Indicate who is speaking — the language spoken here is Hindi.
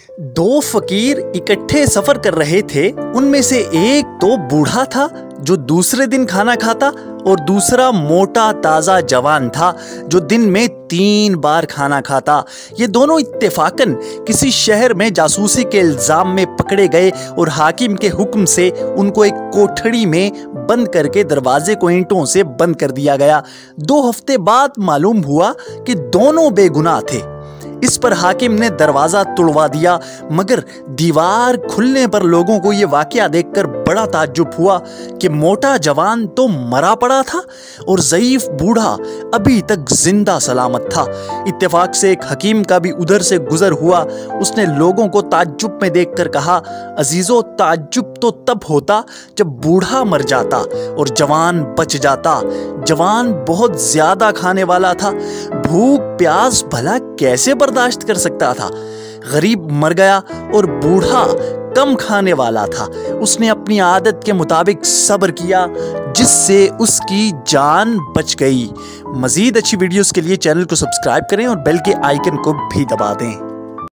Speaker 1: दो फकीर इकट्ठे सफर कर रहे थे। उनमें से एक तो बूढ़ा था जो दूसरे दिन खाना खाता, और दूसरा मोटा ताजा जवान था जो दिन में 3 बार खाना खाता। ये दोनों इत्तेफाकन किसी शहर में जासूसी के इल्जाम में पकड़े गए और हाकिम के हुक्म से उनको एक कोठड़ी में बंद करके दरवाजे को ईंटों से बंद कर दिया गया। 2 हफ्ते बाद मालूम हुआ कि दोनों बेगुनाह थे। इस पर हाकिम ने दरवाजा तोड़वा दिया, मगर दीवार खुलने पर लोगों को यह वाकया देखकर बड़ा ताज्जुब हुआ कि मोटा जवान तो मरा पड़ा था और ज़ईफ बूढ़ा अभी तक जिंदा सलामत था। इत्तेफाक से एक हकीम का भी उधर से गुजर हुआ। उसने लोगों को ताज्जुब में देखकर कहा, अजीजों, ताज्जुब तो तब होता जब बूढ़ा मर जाता और जवान बच जाता। जवान बहुत ज्यादा खाने वाला था, भूख प्यास भला कैसे बर्दाश्त कर सकता था। गरीब मर गया और बूढ़ा कम खाने वाला था। उसने अपनी आदत के मुताबिक सब्र किया, जिससे उसकी जान बच गई। मजीद अच्छी वीडियोस के लिए चैनल को सब्सक्राइब करें और बेल के आइकन को भी दबा दें।